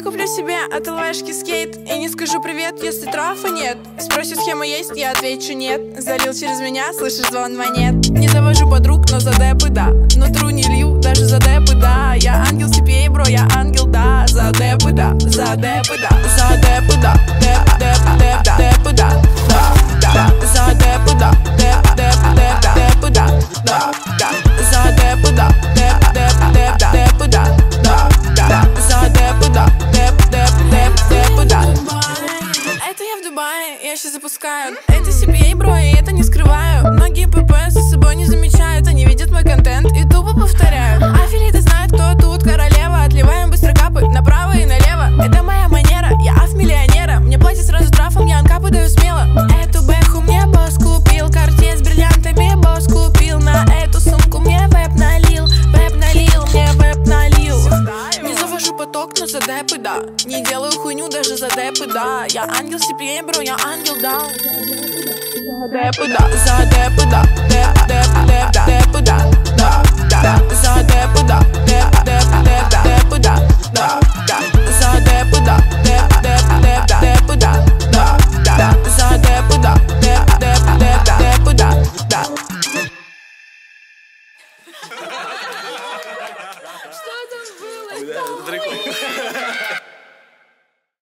куплю себе от ЛВшки скейт и не скажу привет, если трафа нет. Спросит, схема есть, я отвечу нет. Залил через меня, слышишь звон монет. Не завожу подруг, но за депы, да. Но тру не лью, даже за депы, да. Я ангел CPA, бро, я ангел, да. За депы, да, за депы, да. За депы, да, депы, да, да. За депы, да, депы, да, да. За депы, да, депы, да, да. За депы, да, депы, да. Это я в Дубае, я сейчас запускаю. Это CPA, бро, и это не скрываю. Многие ПП за собой не замечают. Они видят мой контент и тупо повторяют. Аффилиты знают, кто тут королева. Отливаем быстро капы направо и налево. Это моя манера, я аф-миллионера. Мне платят сразу трафом, я анкапы даю смело. Эту бэху мне босс купил. Картье с бриллиантами босс купил. На эту сумку мне веб налил. Веб налил, мне веб налил. Не завожу поток, но за депы, да. Не делаю хуйню даже за депы, да. Я ангел CPA, бро, я ангел, да. За депы, да, за депы, да. Депы, да, да. За депы, да, депы, да, да. За депы, да, депы, да, да. За депы, да, депы, да. Что там было?